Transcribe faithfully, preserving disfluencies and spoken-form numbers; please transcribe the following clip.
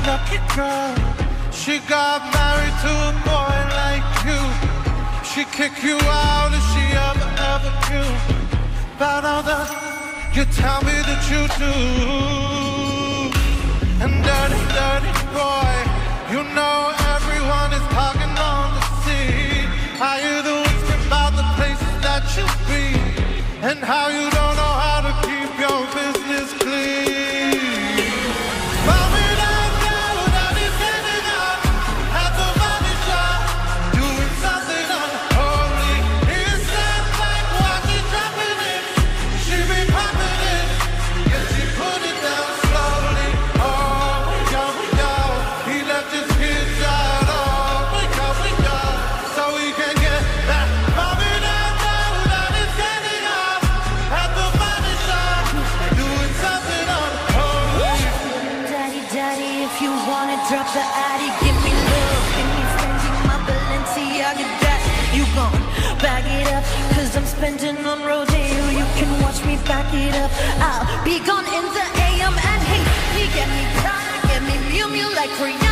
lucky girl. She got married to a boy like you. She kick you out if she ever, ever knew about all the you tell me that you do. And dirty, dirty boy, you know everyone is talking on the scene. How you the whispering about the places that you be, and how you don't know how to keep your business clean. Mommy, don't know that he's standing up at the body shop, doing something unholy. It's not like what she's dropping it, she be popping it, yes, she put it down slowly. Oh, yo, yo, he left his kids out. Oh, we go, we go, so he can get back. Mommy, don't know that he's standing up at the body shop, doing something unholy. Daddy, daddy, if you wanna drop the addy, give me love, give me Fendi, my Balenciaga, that you gon' bag it up, cause I'm spending on rodeo, you can watch me back it up, I'll be gone in the A M and hey, me get me Prada, get me Mew Mew like Rihanna.